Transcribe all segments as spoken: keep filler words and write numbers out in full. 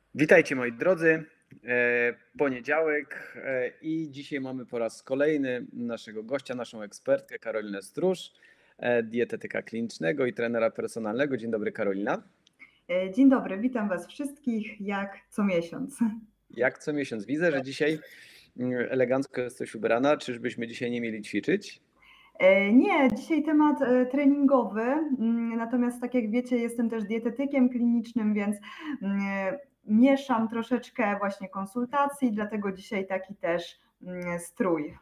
Witajcie moi drodzy. E, Poniedziałek e, i dzisiaj mamy po raz kolejny naszego gościa, naszą ekspertkę Karolinę Stróż, e, dietetyka klinicznego i trenera personalnego. Dzień dobry Karolina. E, Dzień dobry, witam Was wszystkich jak co miesiąc. Jak co miesiąc widzę, że dzisiaj mm, elegancko jesteś ubrana. Czyżbyśmy dzisiaj nie mieli ćwiczyć? E, Nie, dzisiaj temat e, treningowy, mm, natomiast tak jak wiecie, jestem też dietetykiem klinicznym, więc mm, e, mieszam troszeczkę właśnie konsultacji, dlatego dzisiaj taki też mm, strój.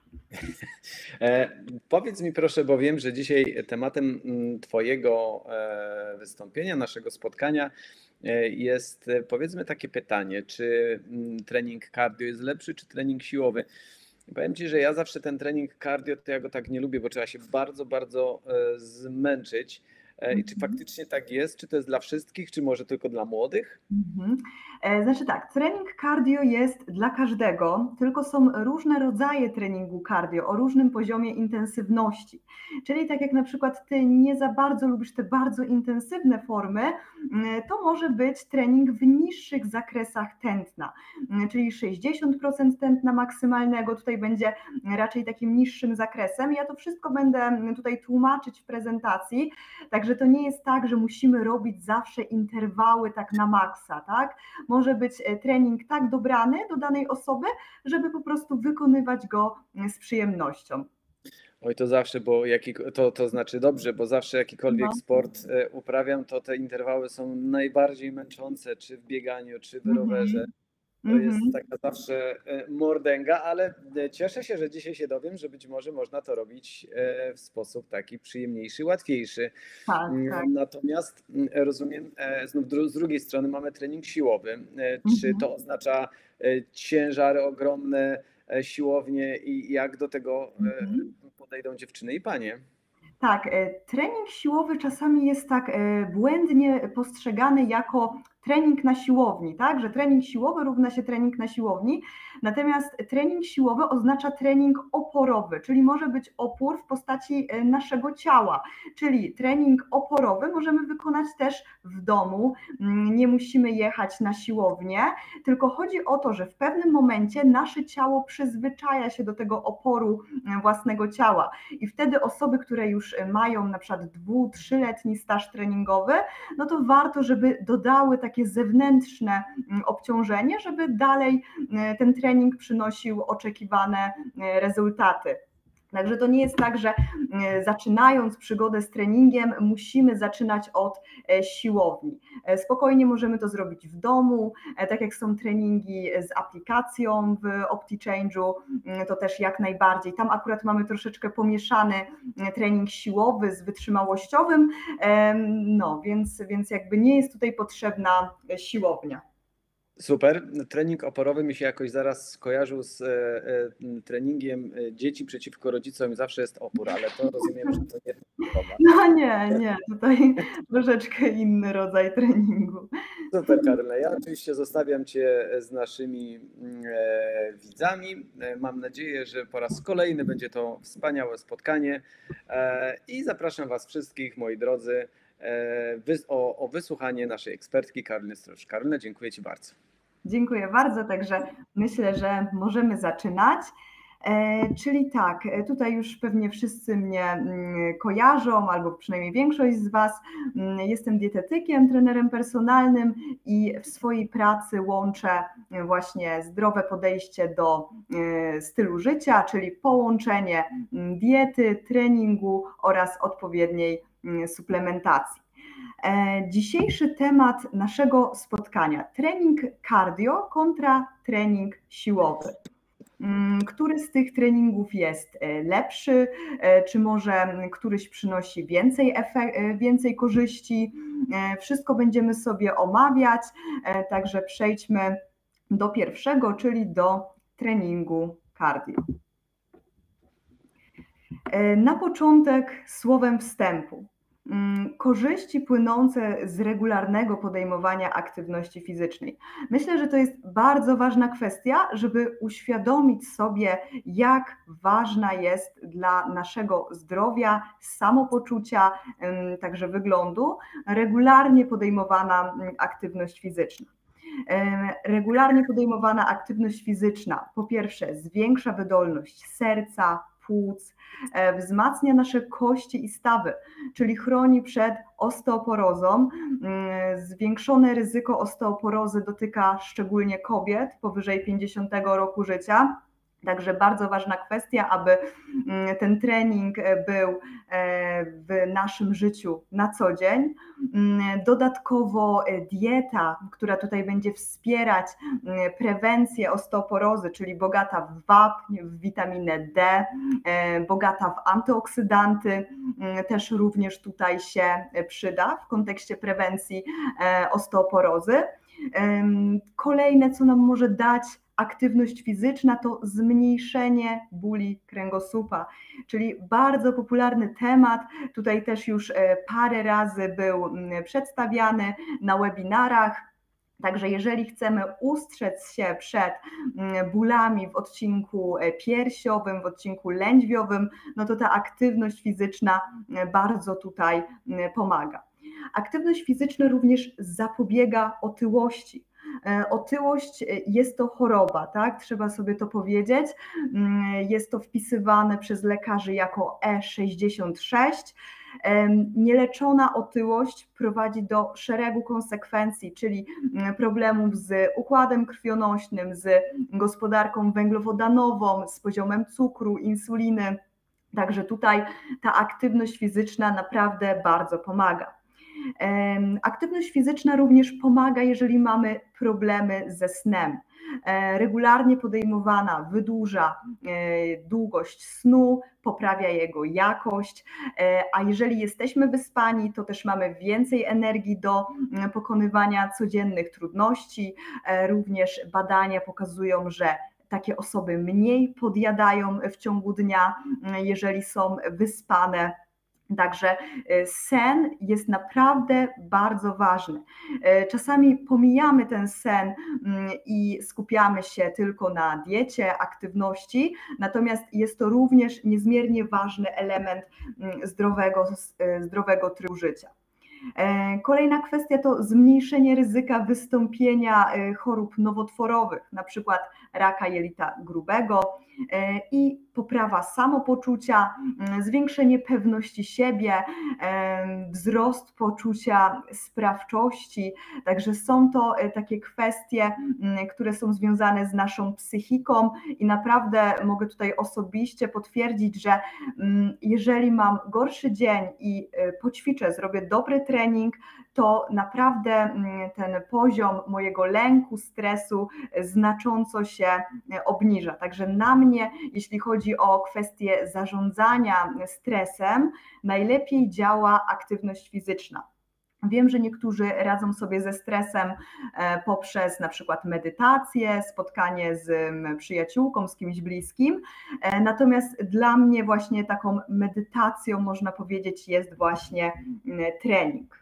E, powiedz mi proszę, bo wiem, że dzisiaj tematem mm, Twojego e, wystąpienia, naszego spotkania e, jest e, powiedzmy takie pytanie, czy mm, trening cardio jest lepszy, czy trening siłowy? Powiem Ci, że ja zawsze ten trening cardio, to ja go tak nie lubię, bo trzeba się bardzo, bardzo e, zmęczyć. E, I czy Mhm. faktycznie tak jest? Czy to jest dla wszystkich, czy może tylko dla młodych? Mhm. E, Znaczy tak, trening cardio jest dla każdego, tylko są różne rodzaje treningu cardio o różnym poziomie intensywności. Czyli tak jak na przykład ty nie za bardzo lubisz te bardzo intensywne formy, mm, to może być trening w niższych zakresach tętna, mm, czyli sześćdziesiąt procent tętna maksymalnego, tutaj będzie raczej takim niższym zakresem. Ja to wszystko będę tutaj tłumaczyć w prezentacji, także to nie jest tak, że musimy robić zawsze interwały tak na maksa, tak? Może być trening tak dobrany do danej osoby, żeby po prostu wykonywać go z przyjemnością. Oj, to zawsze, bo jaki, to, to znaczy dobrze, bo zawsze jakikolwiek No. sport e, uprawiam, to te interwały są najbardziej męczące, czy w bieganiu, czy w rowerze. Mhm. To jest Mhm. taka zawsze e, mordęga, ale e, cieszę się, że dzisiaj się dowiem, że być może można to robić e, w sposób taki przyjemniejszy, łatwiejszy. Tak, tak. Mm, Natomiast mm, rozumiem, e, znów dru- z drugiej strony mamy trening siłowy. E, Czy Mhm. to oznacza e, ciężary ogromne, e, siłownie i jak do tego Mhm. e, podejdą dziewczyny i panie? Tak, e, trening siłowy czasami jest tak e, błędnie postrzegany jako trening na siłowni, tak? Że trening siłowy równa się trening na siłowni, natomiast trening siłowy oznacza trening oporowy, czyli może być opór w postaci e, naszego ciała, czyli trening oporowy możemy wykonać też w domu, mm, nie musimy jechać na siłownię, tylko chodzi o to, że w pewnym momencie nasze ciało przyzwyczaja się do tego oporu e, własnego ciała i wtedy osoby, które już mają na przykład dwu, trzyletni staż treningowy, no to warto, żeby dodały takie zewnętrzne obciążenie, żeby dalej ten trening przynosił oczekiwane rezultaty. Także to nie jest tak, że zaczynając przygodę z treningiem musimy zaczynać od siłowni. Spokojnie możemy to zrobić w domu, tak jak są treningi z aplikacją w OptiChange'u, to też jak najbardziej. Tam akurat mamy troszeczkę pomieszany trening siłowy z wytrzymałościowym, no więc, więc jakby nie jest tutaj potrzebna siłownia. Super. Trening oporowy mi się jakoś zaraz skojarzył z e, e, treningiem e, dzieci przeciwko rodzicom i zawsze jest opór, ale to rozumiem, że to nie jest oporowa. No nie, nie, tutaj troszeczkę inny rodzaj treningu. Super, Karolina. Ja oczywiście zostawiam Cię z naszymi mm, e, widzami. E, Mam nadzieję, że po raz kolejny będzie to wspaniałe spotkanie e, i zapraszam Was wszystkich, moi drodzy, e, wys- o, o wysłuchanie naszej ekspertki Karoliny Stróż. Karolina, dziękuję Ci bardzo. Dziękuję bardzo, także myślę, że możemy zaczynać. E, czyli tak, e, tutaj już pewnie wszyscy mnie mm, kojarzą, albo przynajmniej większość z Was. Mm, Jestem dietetykiem, trenerem personalnym i w swojej pracy łączę e, właśnie zdrowe podejście do e, stylu życia, czyli połączenie mm, diety, treningu oraz odpowiedniej mm, suplementacji. E, Dzisiejszy temat naszego spotkania: trening cardio kontra trening siłowy. Mm, Który z tych treningów jest e, lepszy, e, czy może któryś przynosi więcej, efek- e, więcej korzyści? E, Wszystko będziemy sobie omawiać, e, także przejdźmy do pierwszego, czyli do treningu cardio. E, Na początek słowem wstępu. Mm, Korzyści płynące z regularnego podejmowania aktywności fizycznej. Myślę, że to jest bardzo ważna kwestia, żeby uświadomić sobie, jak ważna jest dla naszego zdrowia, samopoczucia, ym, także wyglądu, regularnie podejmowana mm, aktywność fizyczna. Regularnie podejmowana aktywność fizyczna po pierwsze zwiększa wydolność serca, płuc, wzmacnia nasze kości i stawy, czyli chroni przed osteoporozą. Zwiększone ryzyko osteoporozy dotyka szczególnie kobiet powyżej pięćdziesiątego roku życia. Także bardzo ważna kwestia, aby ten trening był w naszym życiu na co dzień. Dodatkowo dieta, która tutaj będzie wspierać prewencję osteoporozy, czyli bogata w wapń, w witaminę D, bogata w antyoksydanty, też również tutaj się przyda w kontekście prewencji osteoporozy. Kolejne, co nam może dać aktywność fizyczna, to zmniejszenie bóli kręgosłupa, czyli bardzo popularny temat, tutaj też już parę razy był przedstawiany na webinarach. Także jeżeli chcemy ustrzec się przed bólami w odcinku piersiowym, w odcinku lędźwiowym, no to ta aktywność fizyczna bardzo tutaj pomaga. Aktywność fizyczna również zapobiega otyłości. Otyłość jest to choroba, tak? Trzeba sobie to powiedzieć. Jest to wpisywane przez lekarzy jako E sześćdziesiąt sześć. Nieleczona otyłość prowadzi do szeregu konsekwencji, czyli problemów z układem krwionośnym, z gospodarką węglowodanową, z poziomem cukru, insuliny. Także tutaj ta aktywność fizyczna naprawdę bardzo pomaga. Aktywność fizyczna również pomaga, jeżeli mamy problemy ze snem. Regularnie podejmowana wydłuża długość snu, poprawia jego jakość, a jeżeli jesteśmy wyspani, to też mamy więcej energii do pokonywania codziennych trudności. Również badania pokazują, że takie osoby mniej podjadają w ciągu dnia, jeżeli są wyspane. Także sen jest naprawdę bardzo ważny. Czasami pomijamy ten sen i skupiamy się tylko na diecie, aktywności, natomiast jest to również niezmiernie ważny element zdrowego, zdrowego trybu życia. Kolejna kwestia to zmniejszenie ryzyka wystąpienia chorób nowotworowych, na przykład raka jelita grubego i poprawa samopoczucia, zwiększenie pewności siebie, wzrost poczucia sprawczości. Także są to takie kwestie, które są związane z naszą psychiką i naprawdę mogę tutaj osobiście potwierdzić, że jeżeli mam gorszy dzień i poćwiczę, zrobię dobry trening, to naprawdę ten poziom mojego lęku, stresu znacząco się obniża. Także na mnie, jeśli chodzi o kwestię zarządzania stresem, najlepiej działa aktywność fizyczna. Wiem, że niektórzy radzą sobie ze stresem poprzez na przykład medytację, spotkanie z przyjaciółką, z kimś bliskim, natomiast dla mnie właśnie taką medytacją, można powiedzieć, jest właśnie trening.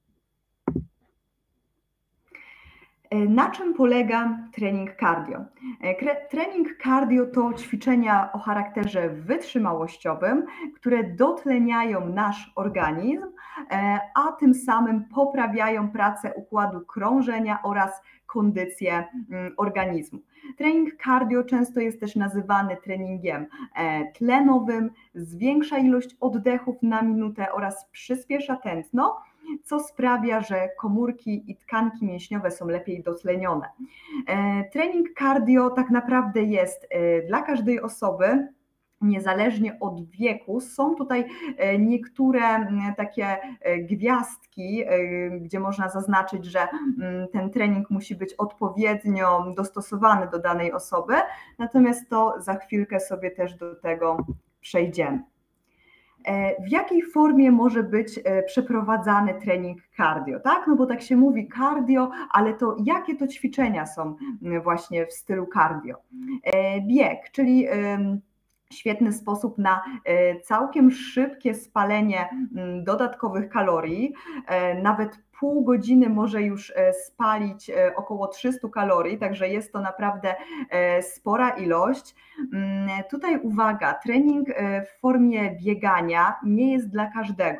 Na czym polega trening cardio? Trening cardio to ćwiczenia o charakterze wytrzymałościowym, które dotleniają nasz organizm, a tym samym poprawiają pracę układu krążenia oraz kondycję organizmu. Trening cardio często jest też nazywany treningiem tlenowym, zwiększa ilość oddechów na minutę oraz przyspiesza tętno, co sprawia, że komórki i tkanki mięśniowe są lepiej dotlenione. Trening cardio tak naprawdę jest dla każdej osoby, niezależnie od wieku. Są tutaj niektóre takie gwiazdki, gdzie można zaznaczyć, że ten trening musi być odpowiednio dostosowany do danej osoby, natomiast to za chwilkę sobie też do tego przejdziemy. W jakiej formie może być przeprowadzany trening cardio, tak? No bo tak się mówi cardio, ale to jakie to ćwiczenia są właśnie w stylu cardio? Bieg, czyli świetny sposób na całkiem szybkie spalenie dodatkowych kalorii, nawet pół godziny może już spalić około trzysta kalorii, także jest to naprawdę spora ilość. Tutaj uwaga, trening w formie biegania nie jest dla każdego.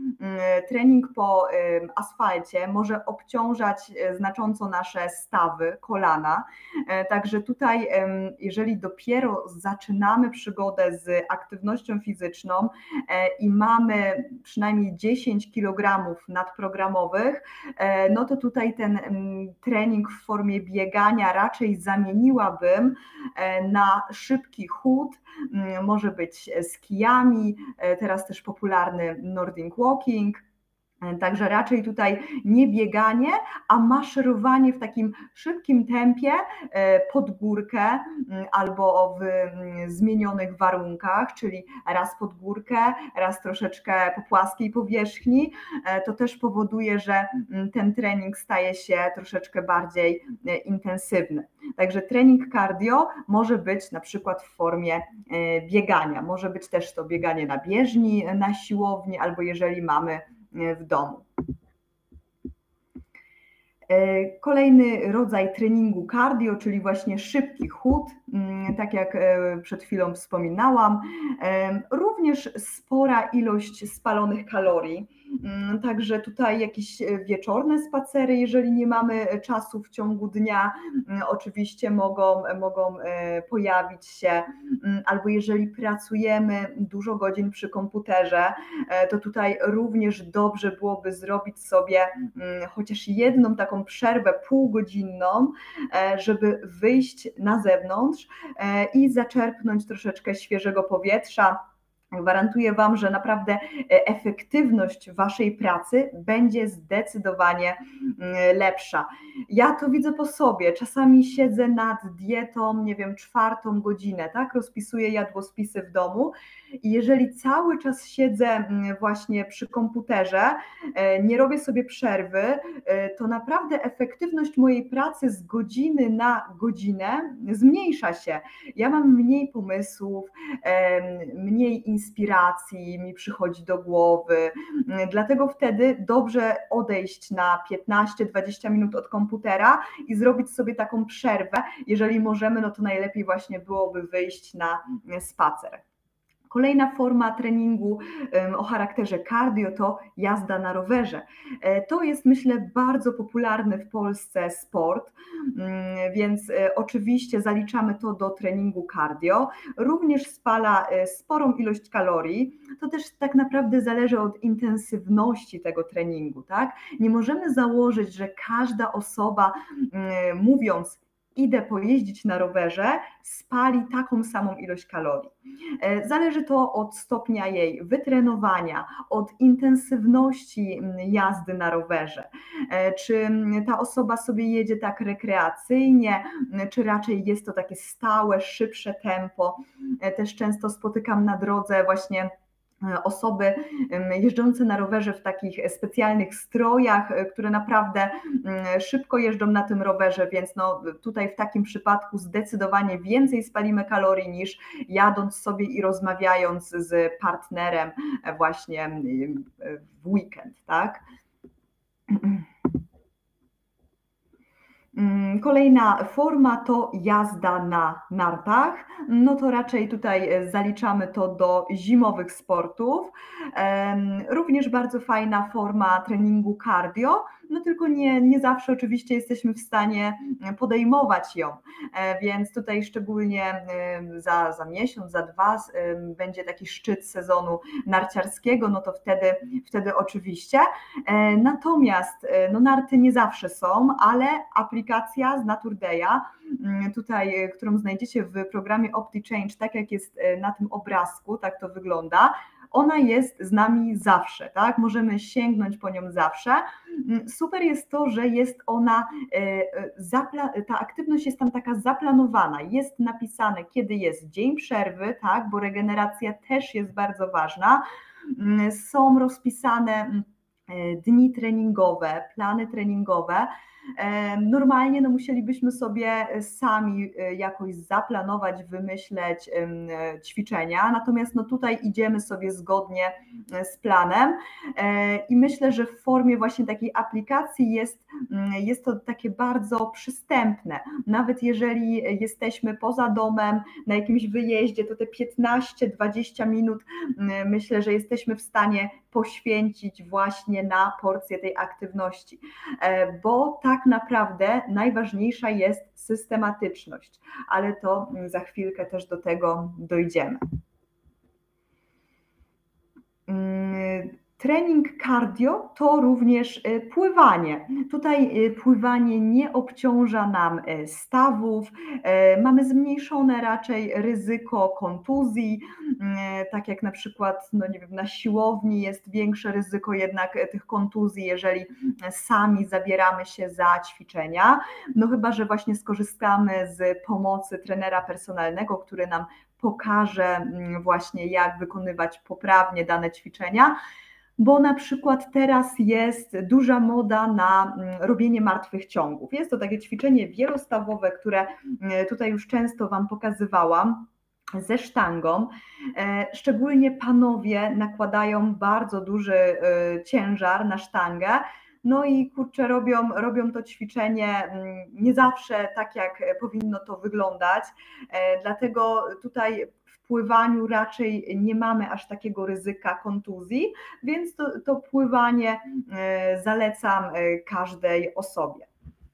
trening po asfalcie może obciążać znacząco nasze stawy, kolana. Także tutaj, jeżeli dopiero zaczynamy przygodę z aktywnością fizyczną i mamy przynajmniej dziesięć kilogramów nadprogramowych, no to tutaj ten trening w formie biegania raczej zamieniłabym na szybki chód, może być z kijami, teraz też popularny Nordic Walking. Także raczej tutaj nie bieganie, a maszerowanie w takim szybkim tempie pod górkę albo w zmienionych warunkach, czyli raz pod górkę, raz troszeczkę po płaskiej powierzchni. To też powoduje, że ten trening staje się troszeczkę bardziej intensywny. Także trening cardio może być na przykład w formie biegania. Może być też to bieganie na bieżni, na siłowni, albo jeżeli mamy w domu. Kolejny rodzaj treningu cardio, czyli właśnie szybki chód, tak jak przed chwilą wspominałam, również spora ilość spalonych kalorii, także tutaj jakieś wieczorne spacery, jeżeli nie mamy czasu w ciągu dnia, oczywiście mogą, mogą pojawić się, albo jeżeli pracujemy dużo godzin przy komputerze, to tutaj również dobrze byłoby zrobić sobie chociaż jedną taką przerwę półgodzinną, żeby wyjść na zewnątrz i zaczerpnąć troszeczkę świeżego powietrza. Gwarantuję Wam, że naprawdę efektywność Waszej pracy będzie zdecydowanie lepsza. Ja to widzę po sobie, czasami siedzę nad dietą, nie wiem, czwartą godzinę, tak, rozpisuję jadłospisy w domu i jeżeli cały czas siedzę właśnie przy komputerze, nie robię sobie przerwy, to naprawdę efektywność mojej pracy z godziny na godzinę zmniejsza się. Ja mam mniej pomysłów, mniej inspiracji mi przychodzi do głowy, dlatego wtedy dobrze odejść na piętnaście dwadzieścia minut od komputera i zrobić sobie taką przerwę. Jeżeli możemy, no to najlepiej właśnie byłoby wyjść na spacer. Kolejna forma treningu o charakterze cardio to jazda na rowerze. To jest, myślę, bardzo popularny w Polsce sport, więc oczywiście zaliczamy to do treningu cardio. Również spala sporą ilość kalorii. To też tak naprawdę zależy od intensywności tego treningu, tak? Nie możemy założyć, że każda osoba, mówiąc idę pojeździć na rowerze, spali taką samą ilość kalorii. Zależy to od stopnia jej wytrenowania, od intensywności jazdy na rowerze. Czy ta osoba sobie jedzie tak rekreacyjnie, czy raczej jest to takie stałe, szybsze tempo. Też często spotykam na drodze właśnie osoby jeżdżące na rowerze w takich specjalnych strojach, które naprawdę szybko jeżdżą na tym rowerze, więc no tutaj w takim przypadku zdecydowanie więcej spalimy kalorii niż jadąc sobie i rozmawiając z partnerem właśnie w weekend, tak? Kolejna forma to jazda na nartach. No to raczej tutaj zaliczamy to do zimowych sportów. Również bardzo fajna forma treningu cardio, no tylko nie, nie zawsze oczywiście jesteśmy w stanie podejmować ją, więc tutaj szczególnie za, za miesiąc, za dwa będzie taki szczyt sezonu narciarskiego, no to wtedy, wtedy oczywiście. Natomiast no narty nie zawsze są, ale aplikacja z Naturdaya, tutaj, którą znajdziecie w programie OptiChange, tak jak jest na tym obrazku, tak to wygląda, ona jest z nami zawsze, tak? Możemy sięgnąć po nią zawsze. Super jest to, że jest ona, ta aktywność jest tam taka zaplanowana, jest napisane, kiedy jest dzień przerwy, tak? Bo regeneracja też jest bardzo ważna. Są rozpisane dni treningowe, plany treningowe. Normalnie no, musielibyśmy sobie sami jakoś zaplanować, wymyśleć ćwiczenia, natomiast no, tutaj idziemy sobie zgodnie z planem i myślę, że w formie właśnie takiej aplikacji jest, jest to takie bardzo przystępne. Nawet jeżeli jesteśmy poza domem, na jakimś wyjeździe, to te piętnaście dwadzieścia minut myślę, że jesteśmy w stanie poświęcić właśnie na porcję tej aktywności, bo tak naprawdę najważniejsza jest systematyczność, ale to za chwilkę też do tego dojdziemy. Trening cardio to również pływanie. Tutaj pływanie nie obciąża nam stawów, mamy zmniejszone raczej ryzyko kontuzji, tak jak na przykład no nie wiem, na siłowni jest większe ryzyko jednak tych kontuzji, jeżeli sami zabieramy się za ćwiczenia, no chyba że właśnie skorzystamy z pomocy trenera personalnego, który nam pokaże właśnie jak wykonywać poprawnie dane ćwiczenia, bo na przykład teraz jest duża moda na robienie martwych ciągów. Jest to takie ćwiczenie wielostawowe, które tutaj już często Wam pokazywałam, ze sztangą. Szczególnie panowie nakładają bardzo duży ciężar na sztangę, no i kurczę, robią, robią to ćwiczenie nie zawsze tak, jak powinno to wyglądać, dlatego tutaj w pływaniu raczej nie mamy aż takiego ryzyka kontuzji, więc to, to pływanie zalecam każdej osobie.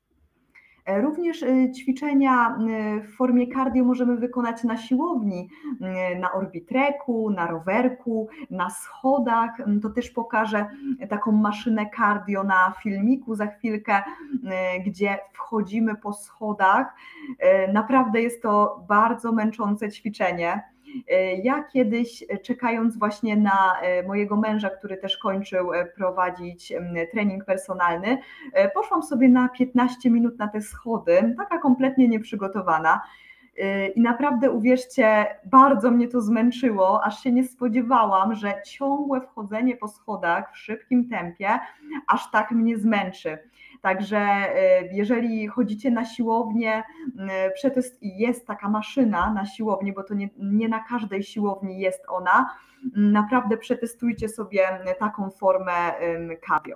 Również ćwiczenia w formie cardio możemy wykonać na siłowni, na orbitreku, na rowerku, na schodach. To też pokażę taką maszynę cardio na filmiku za chwilkę, gdzie wchodzimy po schodach. Naprawdę jest to bardzo męczące ćwiczenie. Ja kiedyś, czekając właśnie na mojego męża, który też kończył prowadzić trening personalny, poszłam sobie na piętnaście minut na te schody, taka kompletnie nieprzygotowana. I naprawdę uwierzcie, bardzo mnie to zmęczyło, aż się nie spodziewałam, że ciągłe wchodzenie po schodach w szybkim tempie aż tak mnie zmęczy. Także jeżeli chodzicie na siłownię, przetest jest taka maszyna na siłowni, bo to nie, nie na każdej siłowni jest ona, naprawdę przetestujcie sobie taką formę cardio.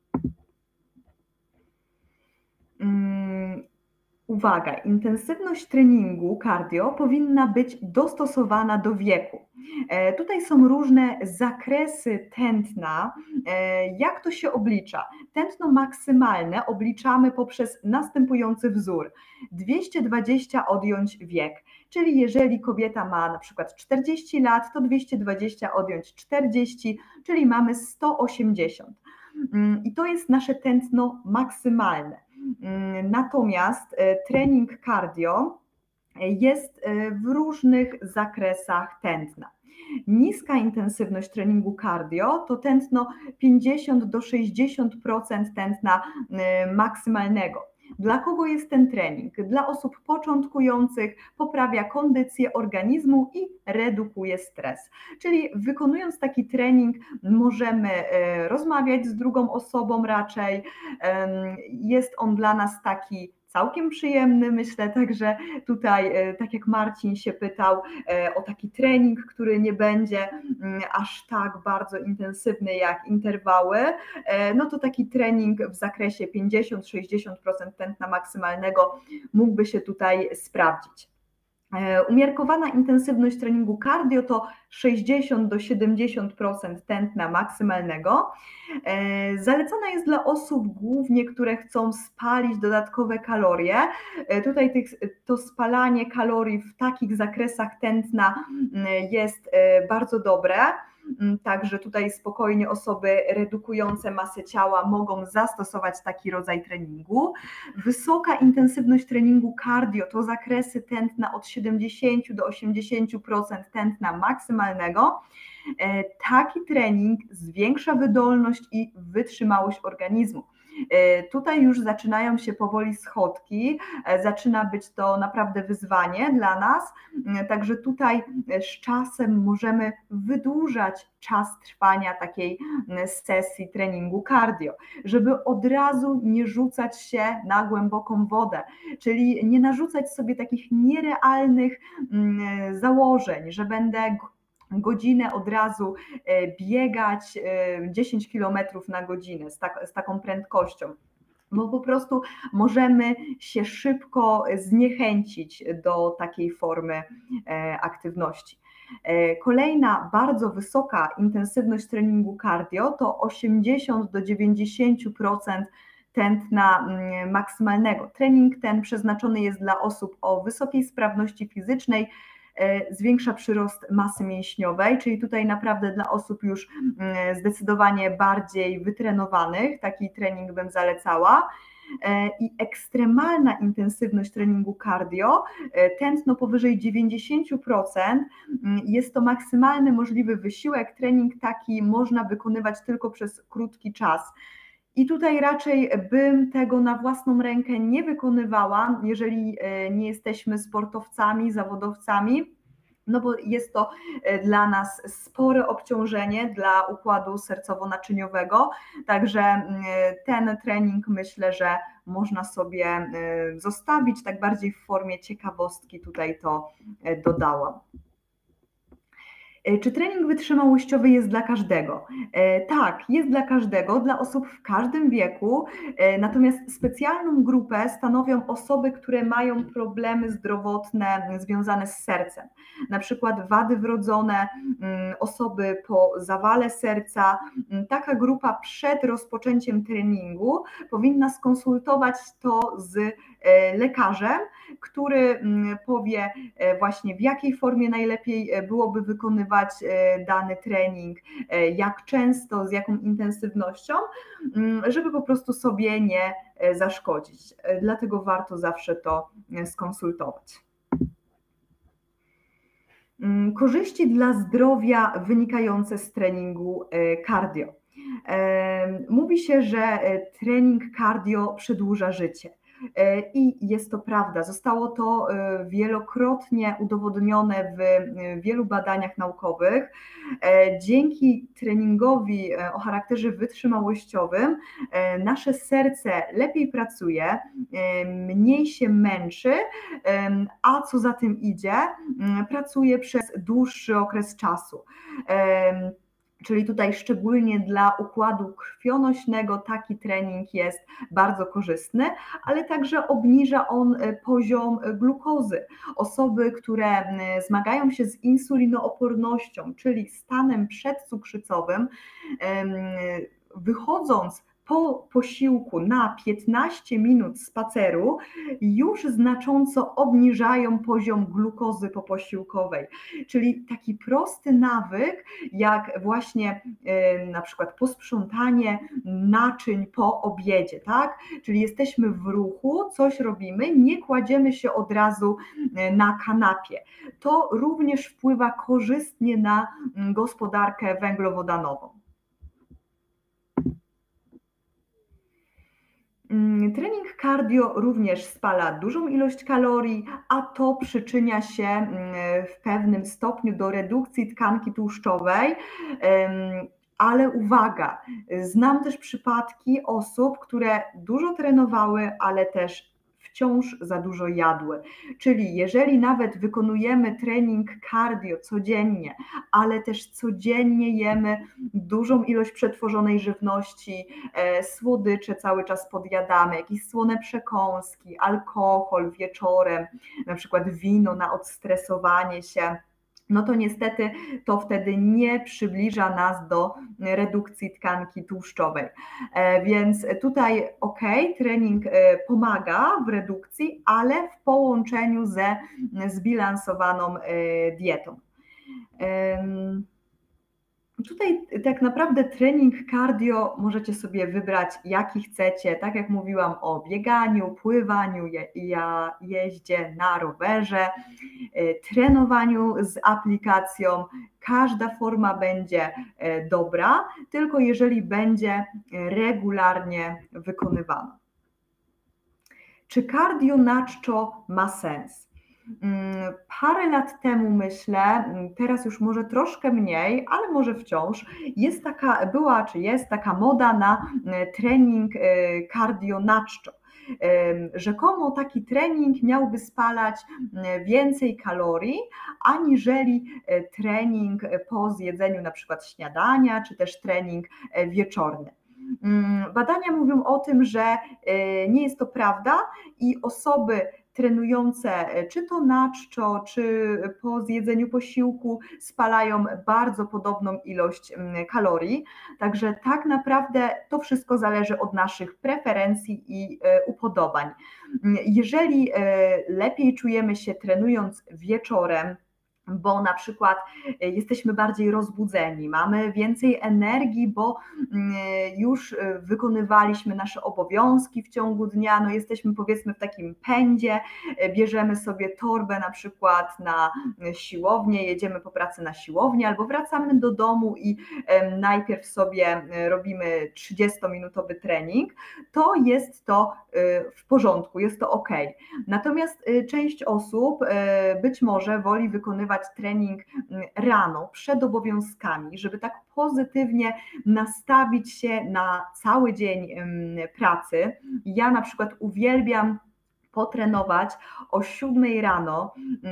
Uwaga, intensywność treningu cardio powinna być dostosowana do wieku. Tutaj są różne zakresy tętna. Jak to się oblicza? Tętno maksymalne obliczamy poprzez następujący wzór. dwieście dwadzieścia odjąć wiek, czyli jeżeli kobieta ma na przykład czterdzieści lat, to dwieście dwadzieścia odjąć czterdzieści, czyli mamy sto osiemdziesiąt. I to jest nasze tętno maksymalne. Natomiast trening cardio jest w różnych zakresach tętna. Niska intensywność treningu cardio to tętno pięćdziesiąt do sześćdziesięciu procent tętna maksymalnego. Dla kogo jest ten trening? Dla osób początkujących, poprawia kondycję organizmu i redukuje stres. Czyli wykonując taki trening możemy rozmawiać z drugą osobą raczej. Jest on dla nas taki całkiem przyjemny, myślę, także tutaj, tak jak Marcin się pytał o taki trening, który nie będzie aż tak bardzo intensywny jak interwały, no to taki trening w zakresie pięćdziesiąt do sześćdziesięciu procent tętna maksymalnego mógłby się tutaj sprawdzić. Umiarkowana intensywność treningu cardio to sześćdziesiąt do siedemdziesięciu procent tętna maksymalnego. Zalecana jest dla osób głównie, które chcą spalić dodatkowe kalorie. Tutaj tych, to spalanie kalorii w takich zakresach tętna jest bardzo dobre. Także tutaj spokojnie osoby redukujące masę ciała mogą zastosować taki rodzaj treningu. Wysoka intensywność treningu cardio to zakresy tętna od siedemdziesięciu do osiemdziesięciu procent tętna maksymalnego. Taki trening zwiększa wydolność i wytrzymałość organizmu. Tutaj już zaczynają się powoli schodki, zaczyna być to naprawdę wyzwanie dla nas, także tutaj z czasem możemy wydłużać czas trwania takiej sesji treningu cardio, żeby od razu nie rzucać się na głęboką wodę, czyli nie narzucać sobie takich nierealnych założeń, że będę godzinę od razu biegać dziesięć kilometrów na godzinę z, tak, z taką prędkością, bo po prostu możemy się szybko zniechęcić do takiej formy aktywności. Kolejna bardzo wysoka intensywność treningu cardio to osiemdziesiąt do dziewięćdziesięciu procent tętna maksymalnego. Trening ten przeznaczony jest dla osób o wysokiej sprawności fizycznej, zwiększa przyrost masy mięśniowej, czyli tutaj naprawdę dla osób już zdecydowanie bardziej wytrenowanych taki trening bym zalecała. I ekstremalna intensywność treningu cardio, tętno powyżej dziewięćdziesiąt procent, jest to maksymalny możliwy wysiłek, trening taki można wykonywać tylko przez krótki czas. I tutaj raczej bym tego na własną rękę nie wykonywała, jeżeli nie jesteśmy sportowcami, zawodowcami, no bo jest to dla nas spore obciążenie dla układu sercowo-naczyniowego, także ten trening myślę, że można sobie zostawić, tak bardziej w formie ciekawostki tutaj to dodałam. Czy trening wytrzymałościowy jest dla każdego? Tak, jest dla każdego, dla osób w każdym wieku, natomiast specjalną grupę stanowią osoby, które mają problemy zdrowotne związane z sercem, na przykład wady wrodzone, osoby po zawale serca. Taka grupa przed rozpoczęciem treningu powinna skonsultować to z lekarzem, który powie właśnie, w jakiej formie najlepiej byłoby wykonywać dany trening, jak często, z jaką intensywnością, żeby po prostu sobie nie zaszkodzić. Dlatego warto zawsze to skonsultować. Korzyści dla zdrowia wynikające z treningu cardio. Mówi się, że trening cardio przedłuża życie. I jest to prawda, zostało to wielokrotnie udowodnione w wielu badaniach naukowych. Dzięki treningowi o charakterze wytrzymałościowym nasze serce lepiej pracuje, mniej się męczy, a co za tym idzie, pracuje przez dłuższy okres czasu. Czyli tutaj szczególnie dla układu krwionośnego taki trening jest bardzo korzystny, ale także obniża on poziom glukozy. Osoby, które zmagają się z insulinoopornością, czyli stanem przedcukrzycowym, wychodząc po posiłku na piętnaście minut spaceru, już znacząco obniżają poziom glukozy poposiłkowej. Czyli taki prosty nawyk, jak właśnie na przykład posprzątanie naczyń po obiedzie, tak? Czyli jesteśmy w ruchu, coś robimy, nie kładziemy się od razu na kanapie. To również wpływa korzystnie na gospodarkę węglowodanową. Trening cardio również spala dużą ilość kalorii, a to przyczynia się w pewnym stopniu do redukcji tkanki tłuszczowej, ale uwaga, znam też przypadki osób, które dużo trenowały, ale też wciąż za dużo jadły. Czyli jeżeli nawet wykonujemy trening cardio codziennie, ale też codziennie jemy dużą ilość przetworzonej żywności, słodycze cały czas podjadamy, jakieś słone przekąski, alkohol wieczorem, na przykład wino na odstresowanie się, no to niestety to wtedy nie przybliża nas do redukcji tkanki tłuszczowej. Więc tutaj ok, trening pomaga w redukcji, ale w połączeniu ze zbilansowaną dietą. Tutaj tak naprawdę trening cardio możecie sobie wybrać jaki chcecie, tak jak mówiłam o bieganiu, pływaniu, je, ja, jeździe na rowerze, trenowaniu z aplikacją. Każda forma będzie dobra, tylko jeżeli będzie regularnie wykonywana. Czy cardio na czczo ma sens? Parę lat temu myślę, teraz już może troszkę mniej, ale może wciąż, jest taka, była czy jest taka moda na trening cardio na czczo. Rzekomo taki trening miałby spalać więcej kalorii, aniżeli trening po zjedzeniu na przykład śniadania, czy też trening wieczorny. Badania mówią o tym, że nie jest to prawda i osoby trenujące czy to na czczo, czy po zjedzeniu posiłku spalają bardzo podobną ilość kalorii. Także tak naprawdę to wszystko zależy od naszych preferencji i upodobań. Jeżeli lepiej czujemy się trenując wieczorem, bo na przykład jesteśmy bardziej rozbudzeni, mamy więcej energii, bo już wykonywaliśmy nasze obowiązki w ciągu dnia, no jesteśmy powiedzmy w takim pędzie, bierzemy sobie torbę na przykład na siłownię, jedziemy po pracy na siłownię albo wracamy do domu i najpierw sobie robimy trzydziestominutowy trening, to jest to w porządku, jest to ok. Natomiast część osób być może woli wykonywać trening rano, przed obowiązkami, żeby tak pozytywnie nastawić się na cały dzień pracy. Ja na przykład uwielbiam potrenować o siódmej rano.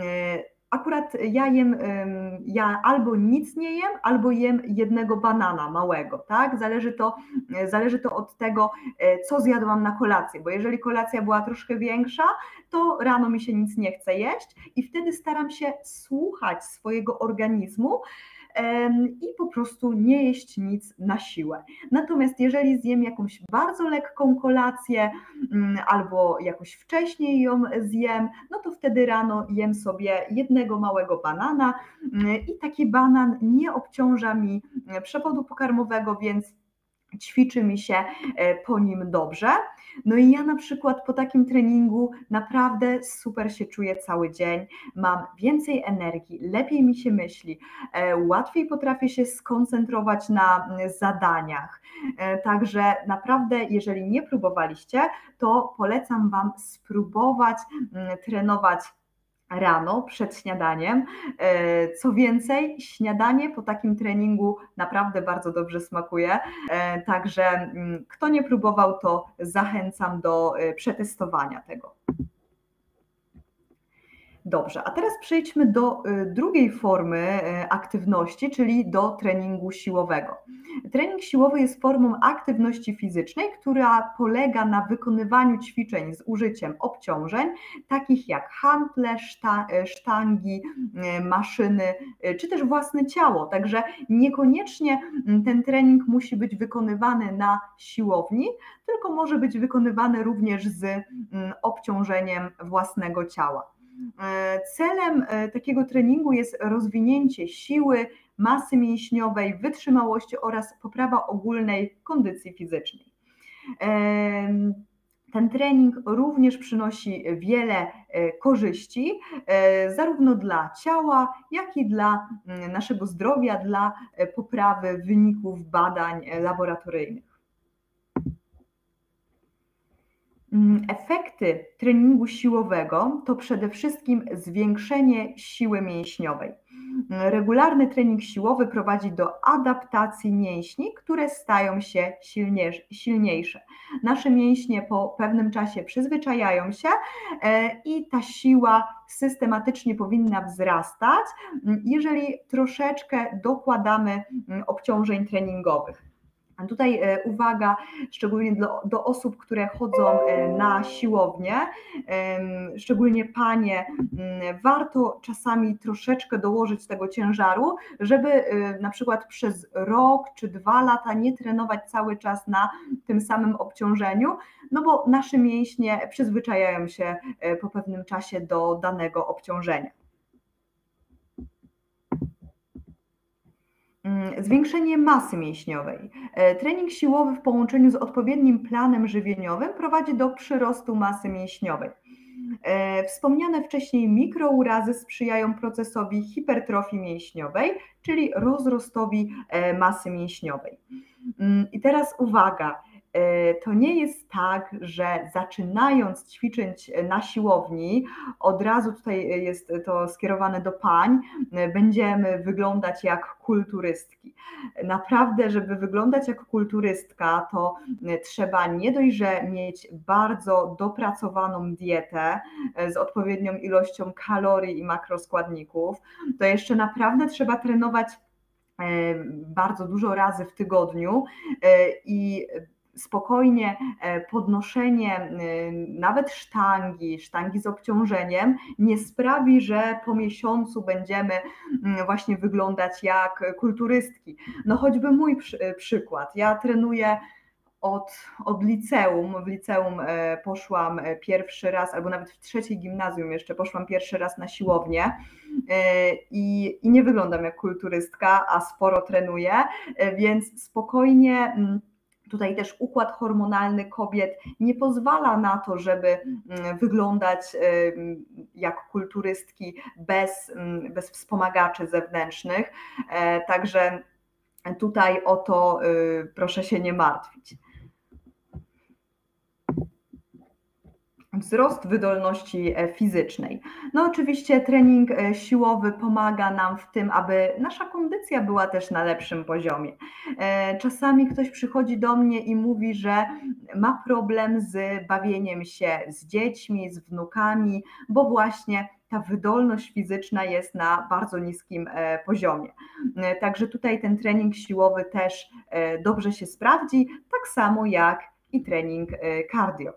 Akurat ja jem, ja albo nic nie jem, albo jem jednego banana małego, tak? Zależy to, zależy to od tego, co zjadłam na kolację, bo jeżeli kolacja była troszkę większa, to rano mi się nic nie chce jeść i wtedy staram się słuchać swojego organizmu i po prostu nie jeść nic na siłę. Natomiast jeżeli zjem jakąś bardzo lekką kolację albo jakoś wcześniej ją zjem, no to wtedy rano jem sobie jednego małego banana i taki banan nie obciąża mi przewodu pokarmowego, więc ćwiczy mi się po nim dobrze. No i ja na przykład po takim treningu naprawdę super się czuję cały dzień, mam więcej energii, lepiej mi się myśli, łatwiej potrafię się skoncentrować na zadaniach. Także naprawdę, jeżeli nie próbowaliście, to polecam Wam spróbować trenować rano przed śniadaniem. Co więcej, śniadanie po takim treningu naprawdę bardzo dobrze smakuje, także kto nie próbował, to zachęcam do przetestowania tego. Dobrze, a teraz przejdźmy do drugiej formy aktywności, czyli do treningu siłowego. Trening siłowy jest formą aktywności fizycznej, która polega na wykonywaniu ćwiczeń z użyciem obciążeń, takich jak hantle, sztangi, maszyny, czy też własne ciało. Także niekoniecznie ten trening musi być wykonywany na siłowni, tylko może być wykonywany również z obciążeniem własnego ciała. Celem takiego treningu jest rozwinięcie siły, masy mięśniowej, wytrzymałości oraz poprawa ogólnej kondycji fizycznej. Ten trening również przynosi wiele korzyści, zarówno dla ciała, jak i dla naszego zdrowia, dla poprawy wyników badań laboratoryjnych. Efekty treningu siłowego to przede wszystkim zwiększenie siły mięśniowej. Regularny trening siłowy prowadzi do adaptacji mięśni, które stają się silniejsze. Nasze mięśnie po pewnym czasie przyzwyczajają się i ta siła systematycznie powinna wzrastać, jeżeli troszeczkę dokładamy obciążeń treningowych. A tutaj uwaga, szczególnie do, do osób, które chodzą na siłownię, szczególnie panie, warto czasami troszeczkę dołożyć tego ciężaru, żeby na przykład przez rok czy dwa lata nie trenować cały czas na tym samym obciążeniu, no bo nasze mięśnie przyzwyczajają się po pewnym czasie do danego obciążenia. Zwiększenie masy mięśniowej. Trening siłowy w połączeniu z odpowiednim planem żywieniowym prowadzi do przyrostu masy mięśniowej. Wspomniane wcześniej mikrourazy sprzyjają procesowi hipertrofii mięśniowej, czyli rozrostowi masy mięśniowej. I teraz uwaga, to nie jest tak, że zaczynając ćwiczyć na siłowni, od razu tutaj jest to skierowane do pań, będziemy wyglądać jak kulturystki. Naprawdę, żeby wyglądać jak kulturystka, to trzeba nie dość, że mieć bardzo dopracowaną dietę z odpowiednią ilością kalorii i makroskładników, to jeszcze naprawdę trzeba trenować bardzo dużo razy w tygodniu i spokojnie podnoszenie nawet sztangi, sztangi z obciążeniem nie sprawi, że po miesiącu będziemy właśnie wyglądać jak kulturystki. No choćby mój przykład. Ja trenuję od, od liceum. W liceum poszłam pierwszy raz, albo nawet w trzeciej gimnazjum jeszcze poszłam pierwszy raz na siłownię i, i nie wyglądam jak kulturystka, a sporo trenuję, więc spokojnie. Tutaj też układ hormonalny kobiet nie pozwala na to, żeby wyglądać jak kulturystki bez, bez wspomagaczy zewnętrznych. Także tutaj o to proszę się nie martwić. Wzrost wydolności fizycznej. No oczywiście trening siłowy pomaga nam w tym, aby nasza kondycja była też na lepszym poziomie. Czasami ktoś przychodzi do mnie i mówi, że ma problem z bawieniem się z dziećmi, z wnukami, bo właśnie ta wydolność fizyczna jest na bardzo niskim poziomie. Także tutaj ten trening siłowy też dobrze się sprawdzi, tak samo jak i trening cardio.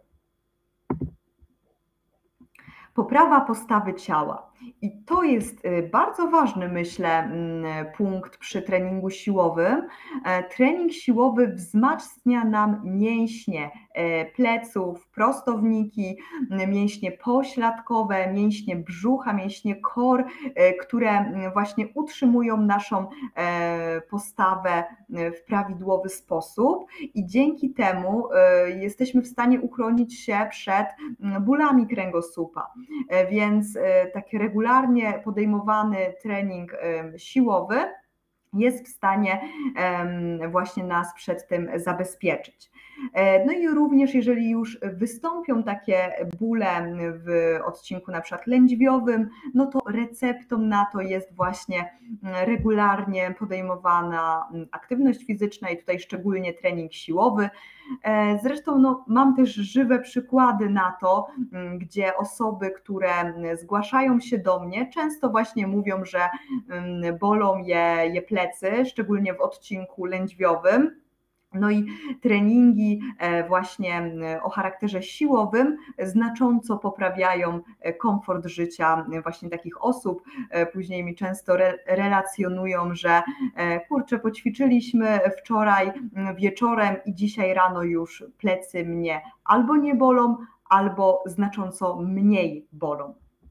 Poprawa postawy ciała. I to jest bardzo ważny, myślę, punkt przy treningu siłowym. Trening siłowy wzmacnia nam mięśnie pleców, prostowniki, mięśnie pośladkowe, mięśnie brzucha, mięśnie core, które właśnie utrzymują naszą postawę w prawidłowy sposób i dzięki temu jesteśmy w stanie uchronić się przed bólami kręgosłupa. Więc taki regularnie podejmowany trening siłowy jest w stanie właśnie nas przed tym zabezpieczyć. No i również jeżeli już wystąpią takie bóle w odcinku na przykład lędźwiowym, no to receptą na to jest właśnie regularnie podejmowana aktywność fizyczna i tutaj szczególnie trening siłowy. Zresztą no, mam też żywe przykłady na to, gdzie osoby, które zgłaszają się do mnie, często właśnie mówią, że bolą je, je plecy, szczególnie w odcinku lędźwiowym. No i treningi właśnie o charakterze siłowym znacząco poprawiają komfort życia właśnie takich osób. Później mi często re- relacjonują, że kurczę, poćwiczyliśmy wczoraj wieczorem i dzisiaj rano już plecy mnie albo nie bolą, albo znacząco mniej bolą.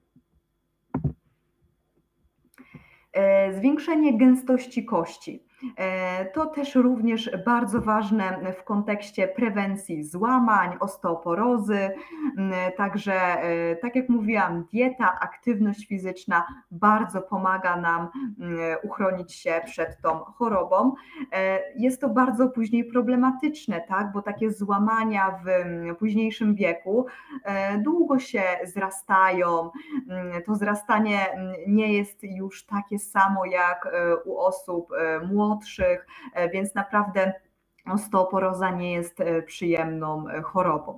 Zwiększenie gęstości kości. To też również bardzo ważne w kontekście prewencji złamań, osteoporozy. Także, tak jak mówiłam, dieta, aktywność fizyczna bardzo pomaga nam uchronić się przed tą chorobą. Jest to bardzo później problematyczne, tak? Bo takie złamania w późniejszym wieku długo się zrastają. To zrastanie nie jest już takie samo jak u osób młodszych, więc naprawdę osteoporoza nie jest przyjemną chorobą.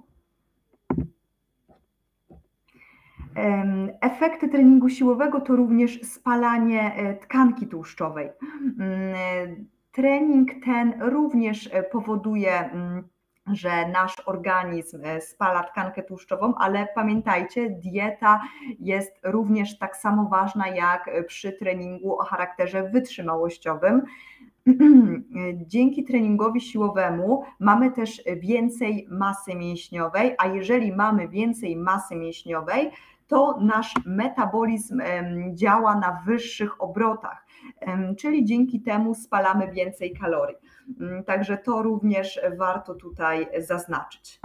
Efekty treningu siłowego to również spalanie tkanki tłuszczowej. Trening ten również powoduje, że nasz organizm spala tkankę tłuszczową, ale pamiętajcie, dieta jest również tak samo ważna jak przy treningu o charakterze wytrzymałościowym. Dzięki treningowi siłowemu mamy też więcej masy mięśniowej, a jeżeli mamy więcej masy mięśniowej, to nasz metabolizm działa na wyższych obrotach, czyli dzięki temu spalamy więcej kalorii. Także to również warto tutaj zaznaczyć.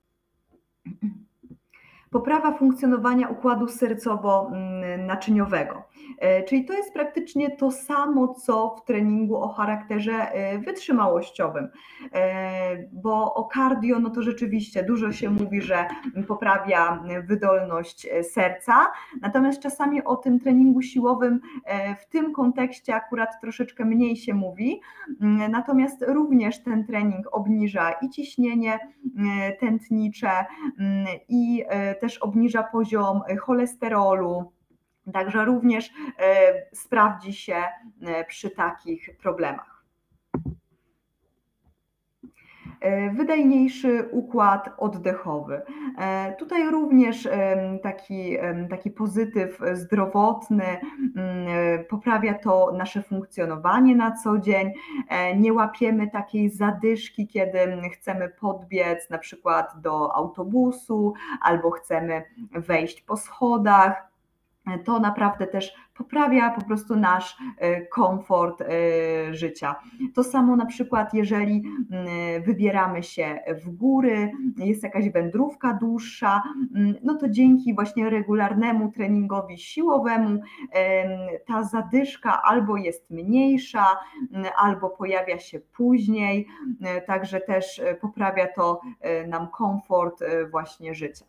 Poprawa funkcjonowania układu sercowo-naczyniowego. Czyli to jest praktycznie to samo, co w treningu o charakterze wytrzymałościowym, bo o cardio, no to rzeczywiście dużo się mówi, że poprawia wydolność serca, natomiast czasami o tym treningu siłowym w tym kontekście akurat troszeczkę mniej się mówi, natomiast również ten trening obniża i ciśnienie tętnicze, i też obniża poziom cholesterolu, także również sprawdzi się przy takich problemach. Wydajniejszy układ oddechowy. Tutaj również taki, taki pozytyw zdrowotny, poprawia to nasze funkcjonowanie na co dzień, nie łapiemy takiej zadyszki, kiedy chcemy podbiec na przykład do autobusu albo chcemy wejść po schodach. To naprawdę też poprawia po prostu nasz komfort życia. To samo na przykład, jeżeli wybieramy się w góry, jest jakaś wędrówka dłuższa, no to dzięki właśnie regularnemu treningowi siłowemu ta zadyszka albo jest mniejsza, albo pojawia się później, także też poprawia to nam komfort właśnie życia.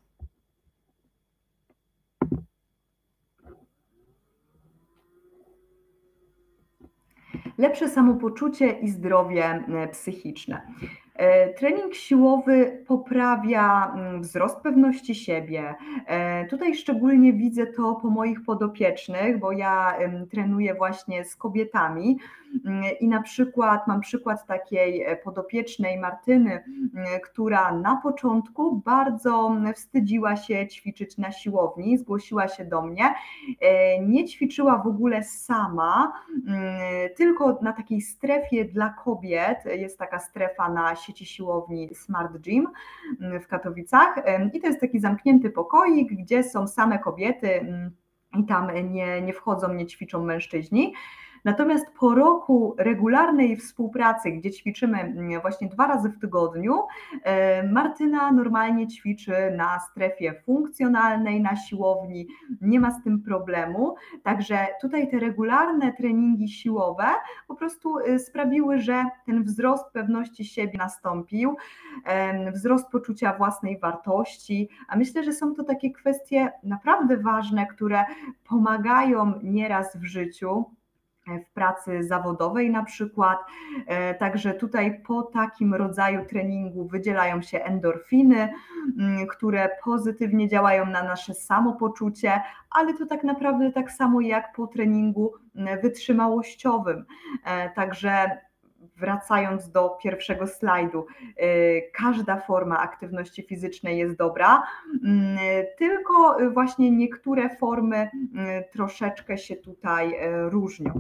Lepsze samopoczucie i zdrowie psychiczne. Trening siłowy poprawia wzrost pewności siebie. Tutaj szczególnie widzę to po moich podopiecznych, bo ja trenuję właśnie z kobietami i na przykład mam przykład takiej podopiecznej Martyny, która na początku bardzo wstydziła się ćwiczyć na siłowni, zgłosiła się do mnie, nie ćwiczyła w ogóle sama, tylko na takiej strefie dla kobiet, jest taka strefa na sieci siłowni Smart Gym w Katowicach i to jest taki zamknięty pokoik, gdzie są same kobiety i tam nie, nie wchodzą, nie ćwiczą mężczyźni. Natomiast po roku regularnej współpracy, gdzie ćwiczymy właśnie dwa razy w tygodniu, Martyna normalnie ćwiczy na strefie funkcjonalnej, na siłowni, nie ma z tym problemu. Także tutaj te regularne treningi siłowe po prostu sprawiły, że ten wzrost pewności siebie nastąpił, wzrost poczucia własnej wartości, a myślę, że są to takie kwestie naprawdę ważne, które pomagają nieraz w życiu, w pracy zawodowej na przykład, także tutaj po takim rodzaju treningu wydzielają się endorfiny, które pozytywnie działają na nasze samopoczucie, ale to tak naprawdę tak samo jak po treningu wytrzymałościowym, także wracając do pierwszego slajdu, każda forma aktywności fizycznej jest dobra, tylko właśnie niektóre formy troszeczkę się tutaj różnią.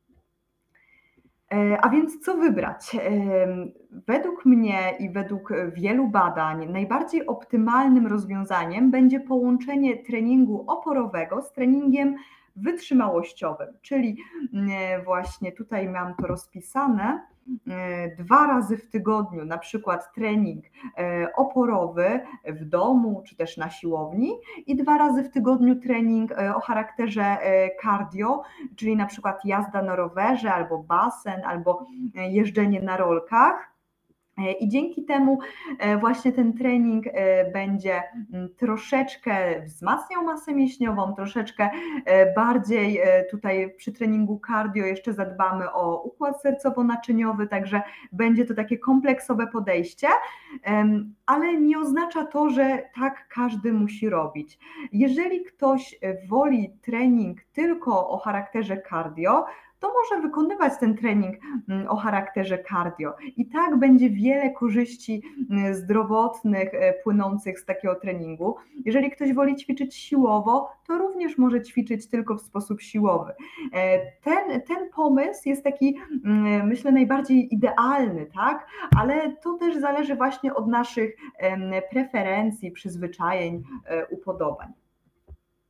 A więc co wybrać? Według mnie i według wielu badań najbardziej optymalnym rozwiązaniem będzie połączenie treningu oporowego z treningiem wytrzymałościowym, czyli właśnie tutaj mam to rozpisane, dwa razy w tygodniu, na przykład trening oporowy w domu czy też na siłowni i dwa razy w tygodniu trening o charakterze cardio, czyli na przykład jazda na rowerze albo basen, albo jeżdżenie na rolkach. I dzięki temu właśnie ten trening będzie troszeczkę wzmacniał masę mięśniową, troszeczkę bardziej tutaj przy treningu cardio jeszcze zadbamy o układ sercowo-naczyniowy, także będzie to takie kompleksowe podejście, ale nie oznacza to, że tak każdy musi robić. Jeżeli ktoś woli trening tylko o charakterze cardio, to może wykonywać ten trening o charakterze cardio i tak będzie wiele korzyści zdrowotnych płynących z takiego treningu. Jeżeli ktoś woli ćwiczyć siłowo, to również może ćwiczyć tylko w sposób siłowy. Ten, ten pomysł jest taki, myślę, najbardziej idealny, tak? Ale to też zależy właśnie od naszych preferencji, przyzwyczajeń, upodobań.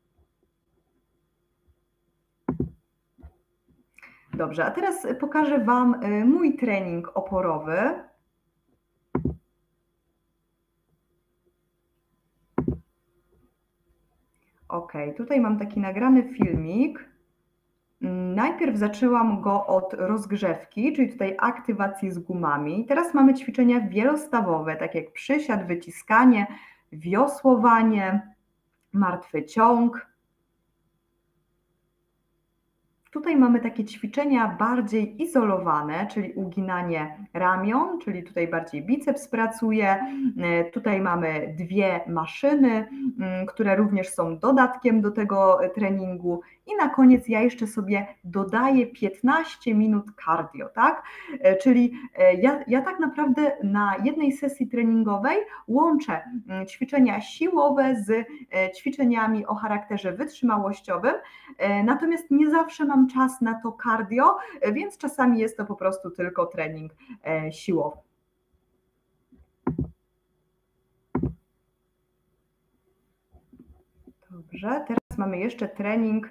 Dobrze, a teraz pokażę Wam y, mój trening oporowy. Ok, tutaj mam taki nagrany filmik. Najpierw zaczęłam go od rozgrzewki, czyli tutaj aktywacji z gumami. Teraz mamy ćwiczenia wielostawowe, tak jak przysiad, wyciskanie, wiosłowanie, martwy ciąg. Tutaj mamy takie ćwiczenia bardziej izolowane, czyli uginanie ramion, czyli tutaj bardziej biceps pracuje. Tutaj mamy dwie maszyny, które również są dodatkiem do tego treningu. I na koniec ja jeszcze sobie dodaję piętnaście minut cardio, tak? Czyli ja, ja tak naprawdę na jednej sesji treningowej łączę ćwiczenia siłowe z ćwiczeniami o charakterze wytrzymałościowym, natomiast nie zawsze mam czas na to cardio, więc czasami jest to po prostu tylko trening siłowy. Dobrze, teraz mamy jeszcze trening.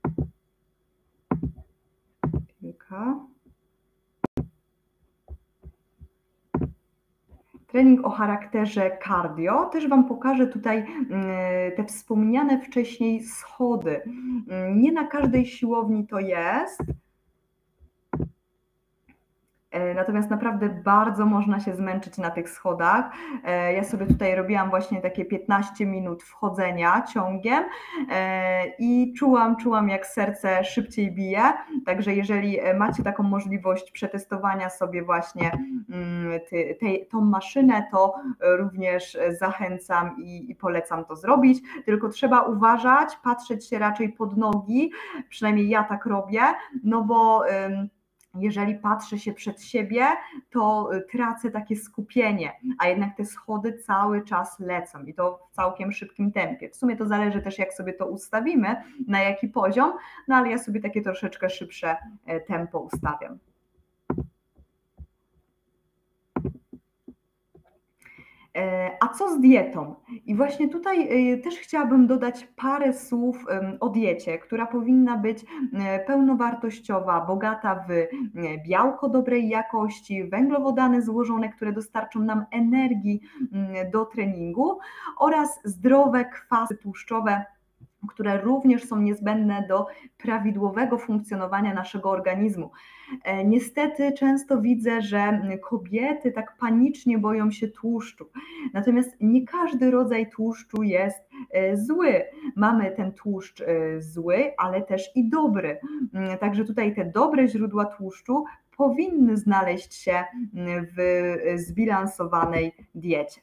Kilka. Trening o charakterze cardio. Też Wam pokażę tutaj te wspomniane wcześniej schody. Nie na każdej siłowni to jest. Natomiast naprawdę bardzo można się zmęczyć na tych schodach. Ja sobie tutaj robiłam właśnie takie piętnaście minut wchodzenia ciągiem i czułam, czułam jak serce szybciej bije. Także jeżeli macie taką możliwość przetestowania sobie właśnie tej, tą maszynę, to również zachęcam i, i polecam to zrobić. Tylko trzeba uważać, patrzeć się raczej pod nogi, przynajmniej ja tak robię, no bo jeżeli patrzę się przed siebie, to tracę takie skupienie, a jednak te schody cały czas lecą i to w całkiem szybkim tempie. W sumie to zależy też, jak sobie to ustawimy, na jaki poziom, no ale ja sobie takie troszeczkę szybsze tempo ustawiam. A co z dietą? I właśnie tutaj też chciałabym dodać parę słów o diecie, która powinna być pełnowartościowa, bogata w białko dobrej jakości, węglowodany złożone, które dostarczą nam energii do treningu oraz zdrowe kwasy tłuszczowe, które również są niezbędne do prawidłowego funkcjonowania naszego organizmu. Niestety często widzę, że kobiety tak panicznie boją się tłuszczu, natomiast nie każdy rodzaj tłuszczu jest zły. Mamy ten tłuszcz zły, ale też i dobry. Także tutaj te dobre źródła tłuszczu powinny znaleźć się w zbilansowanej diecie.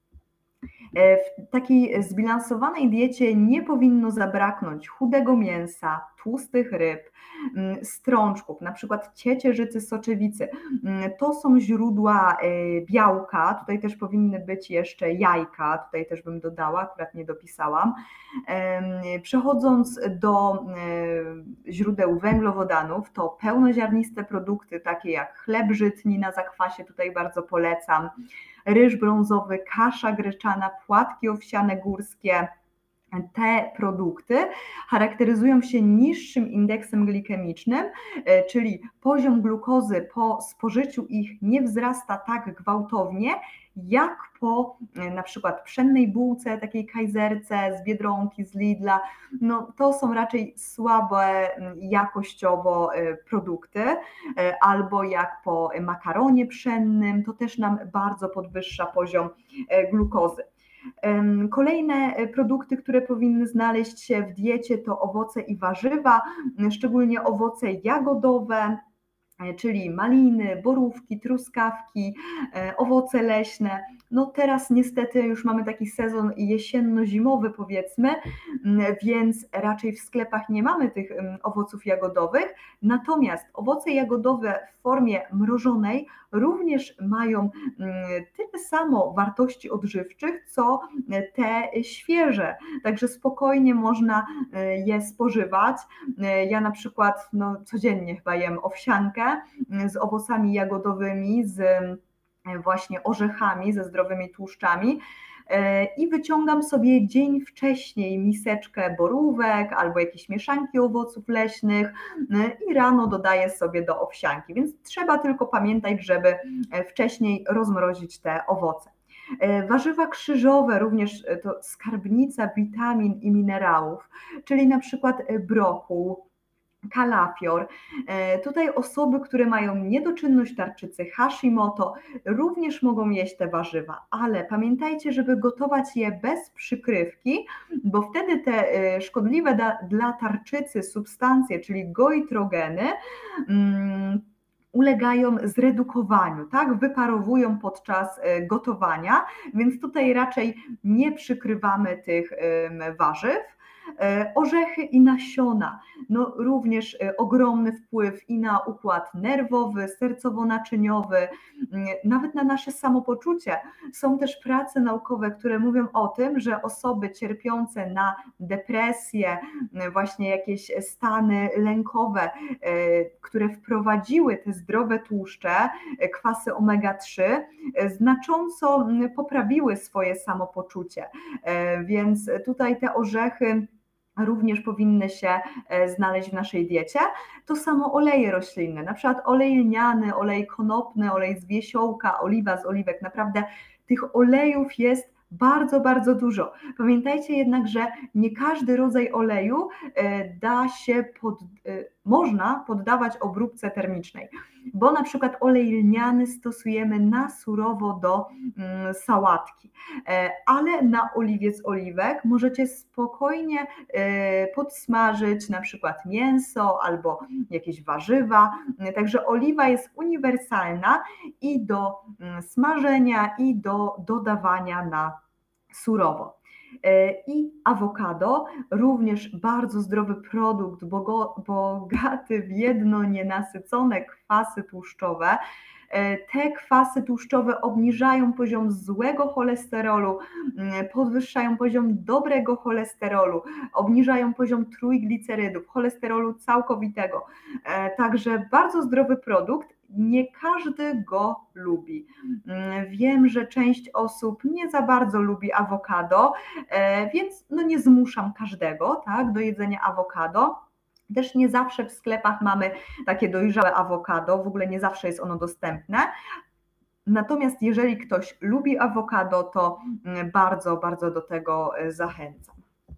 W takiej zbilansowanej diecie nie powinno zabraknąć chudego mięsa, tłustych ryb, strączków, na przykład ciecierzycy, soczewicy. To są źródła białka, tutaj też powinny być jeszcze jajka, tutaj też bym dodała, akurat nie dopisałam. Przechodząc do źródeł węglowodanów, to pełnoziarniste produkty takie jak chleb żytni na zakwasie, tutaj bardzo polecam, ryż brązowy, kasza gryczana, płatki owsiane górskie. Te produkty charakteryzują się niższym indeksem glikemicznym, czyli poziom glukozy po spożyciu ich nie wzrasta tak gwałtownie, jak po na przykład pszennej bułce, takiej kajzerce z Biedronki, z Lidla. No, to są raczej słabe jakościowo produkty, albo jak po makaronie pszennym, to też nam bardzo podwyższa poziom glukozy. Kolejne produkty, które powinny znaleźć się w diecie, to owoce i warzywa, szczególnie owoce jagodowe, czyli maliny, borówki, truskawki, owoce leśne. No teraz niestety już mamy taki sezon jesienno-zimowy, powiedzmy, więc raczej w sklepach nie mamy tych owoców jagodowych, natomiast owoce jagodowe w formie mrożonej również mają tyle samo wartości odżywczych, co te świeże, także spokojnie można je spożywać. Ja na przykład no, codziennie chyba jem owsiankę z owocami jagodowymi, z właśnie orzechami, ze zdrowymi tłuszczami. i wyciągam sobie dzień wcześniej miseczkę borówek albo jakieś mieszanki owoców leśnych i rano dodaję sobie do owsianki, więc trzeba tylko pamiętać, żeby wcześniej rozmrozić te owoce. Warzywa krzyżowe również to skarbnica witamin i minerałów, czyli na przykład brokuł, kalafior. Tutaj osoby, które mają niedoczynność tarczycy Hashimoto, również mogą jeść te warzywa, ale pamiętajcie, żeby gotować je bez przykrywki, bo wtedy te szkodliwe dla tarczycy substancje, czyli goitrogeny, ulegają zredukowaniu, tak? Wyparowują podczas gotowania, więc tutaj raczej nie przykrywamy tych warzyw. Orzechy i nasiona, no również ogromny wpływ i na układ nerwowy, sercowo-naczyniowy, nawet na nasze samopoczucie. Są też prace naukowe, które mówią o tym, że osoby cierpiące na depresję, właśnie jakieś stany lękowe, które wprowadziły te zdrowe tłuszcze, kwasy omega trzy, znacząco poprawiły swoje samopoczucie, więc tutaj te orzechy również powinny się znaleźć w naszej diecie. To samo oleje roślinne, na przykład olej lniany, olej konopny, olej z wiesiołka, oliwa z oliwek, naprawdę tych olejów jest bardzo, bardzo dużo. Pamiętajcie jednak, że nie każdy rodzaj oleju da się pod, można poddawać obróbce termicznej, bo na przykład olej lniany stosujemy na surowo do sałatki, ale na oliwie z oliwek możecie spokojnie podsmażyć na przykład mięso albo jakieś warzywa, także oliwa jest uniwersalna i do smażenia, i do dodawania na surowo. I awokado, również bardzo zdrowy produkt, bogaty w jedno nienasycone kwasy tłuszczowe. Te kwasy tłuszczowe obniżają poziom złego cholesterolu, podwyższają poziom dobrego cholesterolu, obniżają poziom trójglicerydów, cholesterolu całkowitego. Także bardzo zdrowy produkt. Nie każdy go lubi. Wiem, że część osób nie za bardzo lubi awokado, więc no nie zmuszam każdego, tak, do jedzenia awokado. Też nie zawsze w sklepach mamy takie dojrzałe awokado, w ogóle nie zawsze jest ono dostępne. Natomiast jeżeli ktoś lubi awokado, to bardzo, bardzo do tego zachęcam.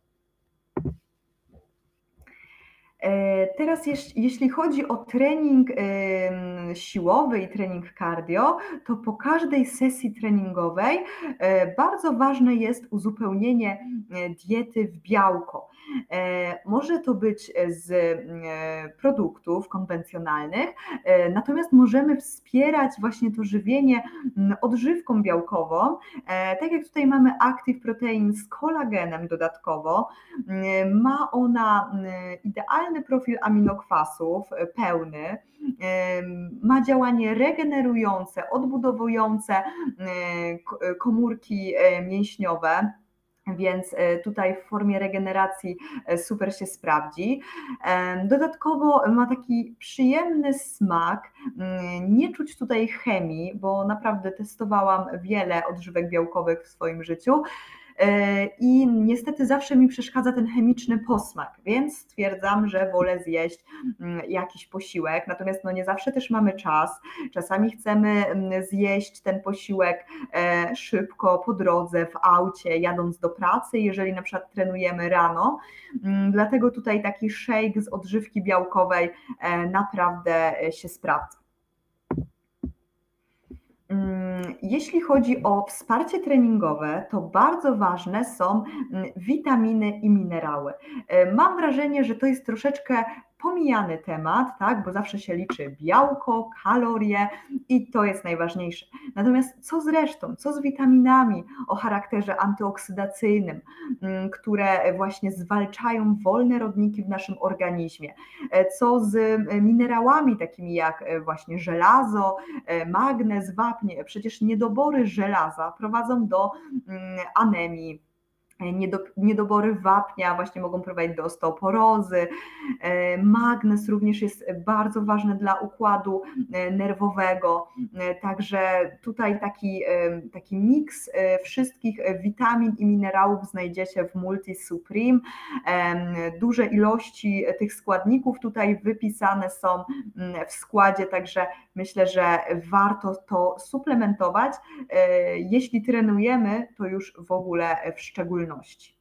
Teraz jeśli chodzi o trening siłowy i trening cardio, to po każdej sesji treningowej bardzo ważne jest uzupełnienie diety w białko. Może to być z produktów konwencjonalnych, natomiast możemy wspierać właśnie to żywienie odżywką białkową, tak jak tutaj mamy Active Protein z kolagenem dodatkowo. Ma ona idealny profil aminokwasów, pełny, ma działanie regenerujące, odbudowujące komórki mięśniowe, więc tutaj w formie regeneracji super się sprawdzi. Dodatkowo ma taki przyjemny smak, nie czuć tutaj chemii, bo naprawdę testowałam wiele odżywek białkowych w swoim życiu i niestety zawsze mi przeszkadza ten chemiczny posmak, więc stwierdzam, że wolę zjeść jakiś posiłek, natomiast no nie zawsze też mamy czas, czasami chcemy zjeść ten posiłek szybko po drodze, w aucie, jadąc do pracy, jeżeli na przykład trenujemy rano, dlatego tutaj taki shake z odżywki białkowej naprawdę się sprawdza. Jeśli chodzi o wsparcie treningowe, to bardzo ważne są witaminy i minerały. Mam wrażenie, że to jest troszeczkę pomijany temat, tak, bo zawsze się liczy białko, kalorie i to jest najważniejsze. Natomiast co z resztą, co z witaminami o charakterze antyoksydacyjnym, które właśnie zwalczają wolne rodniki w naszym organizmie? Co z minerałami takimi jak właśnie żelazo, magnez, wapń? Przecież niedobory żelaza prowadzą do anemii, Niedobory wapnia właśnie mogą prowadzić do osteoporozy. Magnez również jest bardzo ważny dla układu nerwowego, także tutaj taki, taki miks wszystkich witamin i minerałów znajdziecie w Multi Supreme. Duże ilości tych składników tutaj wypisane są w składzie, także myślę, że warto to suplementować. Jeśli trenujemy, to już w ogóle w szczególności.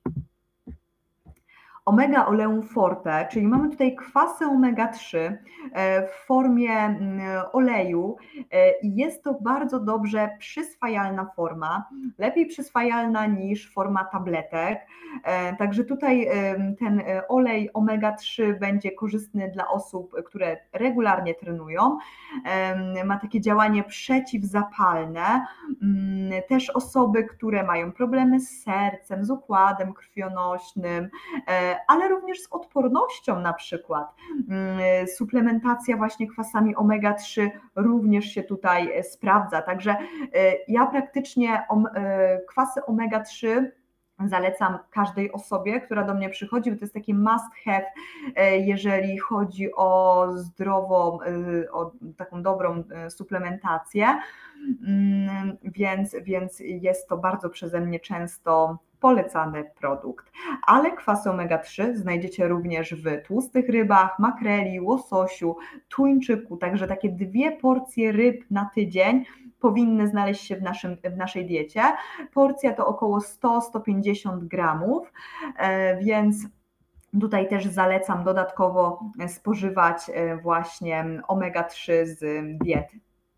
Omega Oleum Forte, czyli mamy tutaj kwasy omega trzy w formie oleju i jest to bardzo dobrze przyswajalna forma, lepiej przyswajalna niż forma tabletek, także tutaj ten olej omega trzy będzie korzystny dla osób, które regularnie trenują, ma takie działanie przeciwzapalne, też osoby, które mają problemy z sercem, z układem krwionośnym, ale również z odpornością na przykład. Suplementacja właśnie kwasami omega trzy również się tutaj sprawdza, także ja praktycznie kwasy omega trzy zalecam każdej osobie, która do mnie przychodzi, bo to jest taki must have, jeżeli chodzi o zdrową, o taką dobrą suplementację, więc, więc jest to bardzo przeze mnie często polecany produkt. Ale kwasy omega trzy znajdziecie również w tłustych rybach, makreli, łososiu, tuńczyku, także takie dwie porcje ryb na tydzień powinny znaleźć się w, naszym, w naszej diecie. Porcja to około sto do stu pięćdziesięciu gramów, więc tutaj też zalecam dodatkowo spożywać właśnie omega trzy z diety.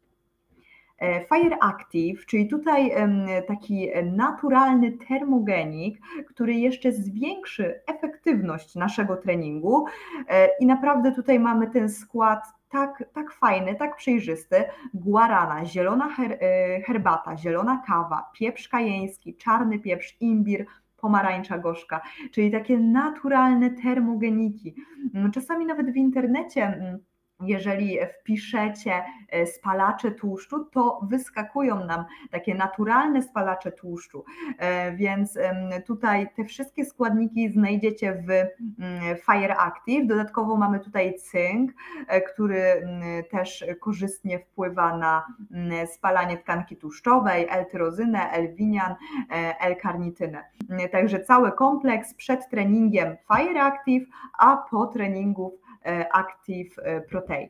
Fire Active, czyli tutaj taki naturalny termogenik, który jeszcze zwiększy efektywność naszego treningu i naprawdę tutaj mamy ten skład tak, tak fajny, tak przejrzysty. Guarana, zielona her, herbata, zielona kawa, pieprz kajeński, czarny pieprz, imbir, pomarańcza gorzka, czyli takie naturalne termogeniki. Czasami nawet w internecie, jeżeli wpiszecie spalacze tłuszczu, to wyskakują nam takie naturalne spalacze tłuszczu, więc tutaj te wszystkie składniki znajdziecie w Fire Active. Dodatkowo mamy tutaj cynk, który też korzystnie wpływa na spalanie tkanki tłuszczowej, L-tyrozynę, L-winian, L-karnitynę. Także cały kompleks przed treningiem Fire Active, a po treningu Active Protein.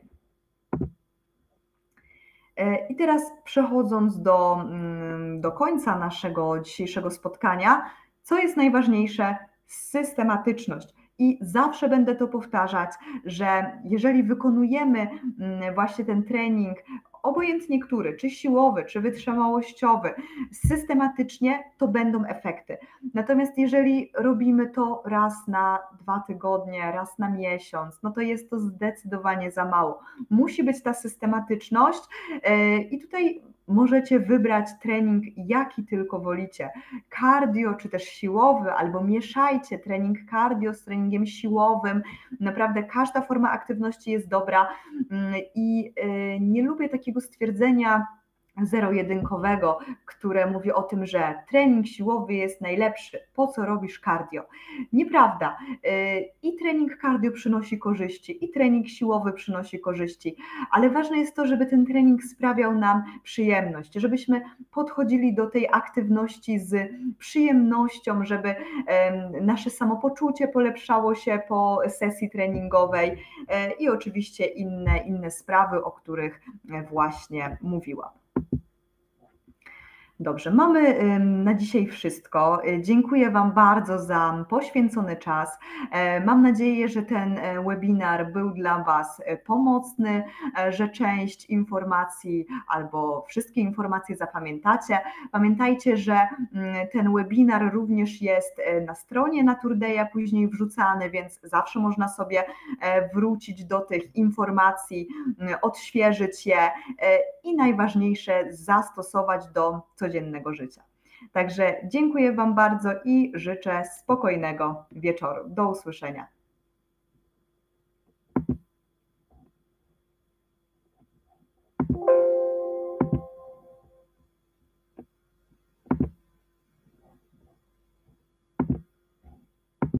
I teraz przechodząc do, do końca naszego dzisiejszego spotkania, co jest najważniejsze? Systematyczność. I zawsze będę to powtarzać, że jeżeli wykonujemy właśnie ten trening, obojętnie który, czy siłowy, czy wytrzymałościowy, systematycznie, to będą efekty. Natomiast jeżeli robimy to raz na dwa tygodnie, raz na miesiąc, no to jest to zdecydowanie za mało. Musi być ta systematyczność i tutaj możecie wybrać trening, jaki tylko wolicie. Cardio, czy też siłowy, albo mieszajcie trening cardio z treningiem siłowym. Naprawdę każda forma aktywności jest dobra i nie lubię takiego stwierdzenia zero-jedynkowego, które mówi o tym, że trening siłowy jest najlepszy, po co robisz cardio? Nieprawda. I trening cardio przynosi korzyści, i trening siłowy przynosi korzyści, ale ważne jest to, żeby ten trening sprawiał nam przyjemność, żebyśmy podchodzili do tej aktywności z przyjemnością, żeby nasze samopoczucie polepszało się po sesji treningowej i oczywiście inne, inne sprawy, o których właśnie mówiłam. Dobrze, mamy na dzisiaj wszystko. Dziękuję Wam bardzo za poświęcony czas. Mam nadzieję, że ten webinar był dla Was pomocny, że część informacji albo wszystkie informacje zapamiętacie. Pamiętajcie, że ten webinar również jest na stronie Naturdeya później wrzucany, więc zawsze można sobie wrócić do tych informacji, odświeżyć je i najważniejsze zastosować do codziennego życia. Także dziękuję Wam bardzo i życzę spokojnego wieczoru. Do usłyszenia.